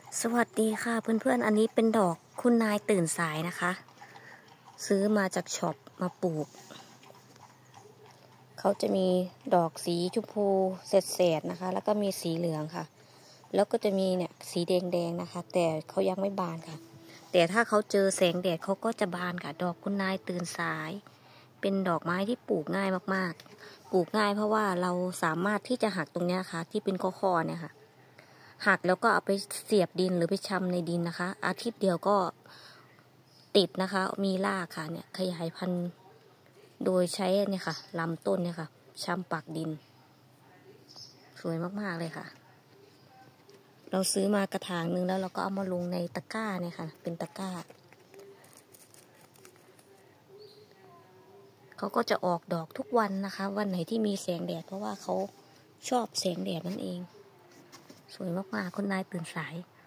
สวัสดีค่ะเพื่อนๆ อันนี้เป็นดอกคุณนายตื่นสายนะคะ ซื้อมาจากช็อปมาปลูก เขาจะมีดอกสีชมพูเศษๆนะคะ แล้วก็มีสีเหลืองค่ะ แล้วก็จะมีเนี่ยสีแดงๆนะคะ แต่เขายังไม่บานค่ะ แต่ถ้าเขาเจอแสงแดดเขาก็จะบานค่ะ ดอกคุณนายตื่นสาย เป็นดอกไม้ที่ปลูกง่ายมากๆ ปลูกง่ายเพราะว่าเราสามารถที่จะหักตรงนี้ค่ะ ที่เป็นข้อๆเนี่ยค่ะหักแล้วก็เอาไปเสียบดินหรือไปชำในดินนะคะ อาทิตย์เดียวก็ติดนะคะ มีรากค่ะเนี่ยขยายพันธุ์โดยใช้เนี่ยค่ะลำต้นเนี่ยค่ะชำปักดินสวยมากๆเลยค่ะเราซื้อมากระถางนึงแล้วเราก็เอามาลงในตะกร้าเนี่ยค่ะเป็นตะกร้าเขาก็จะออกดอกทุกวันนะคะวันไหนที่มีแสงแดดเพราะว่าเขาชอบแสงแดดนั่นเองสวยมากๆคุณนายตื่นสาย